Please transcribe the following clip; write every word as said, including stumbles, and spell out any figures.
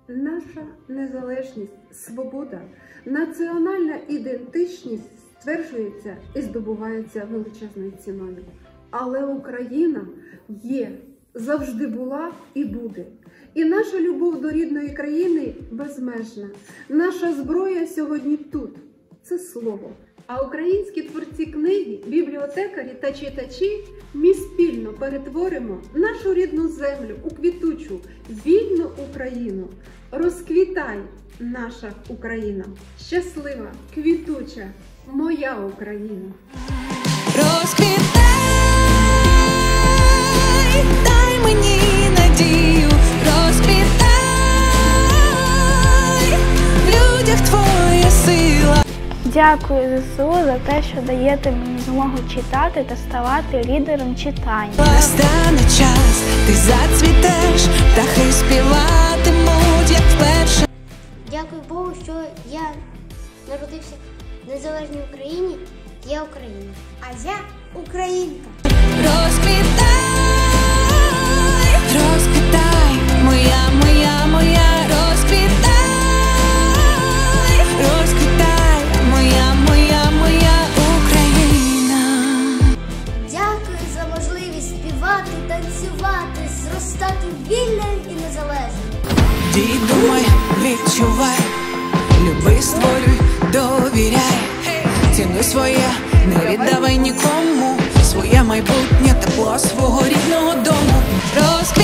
Наша незалежність, свобода, національна ідентичність стверджується і здобувається величезною ціною. Але Україна є, завжди була і буде. І наша любов до рідної країни безмежна. Наша зброя сьогодні тут – це слово. А українські творці книги, бібліотекарі та читачі ми спільно перетворимо нашу рідну землю у квітучу, вільну Україну. Розквітай, наша Україна! Щаслива, квітуча, моя Україна! Розквітай, дай мені надію, розквітай, в людях твоя сила. Дякую ЗСУ за те, що даєте мені змогу читати та ставати лідером читання. Настане час, ти зацвітеш, птахи співатимуть, як вперше. Дякую Богу, що я народився в незалежній Україні. Я Україна, а я українка. Розквітай, розквітай, моя, моя, моя, розквітай, розквітай, моя, моя, моя Україна. Дякую за можливість співати, танцювати, зростати вільною і незалежною. Дій, думай, відчувай, люби, створюй, довіряй. Цінуй своє, не віддавай нікому своє майбутнє, тепло свого рідного дому. Розквітай.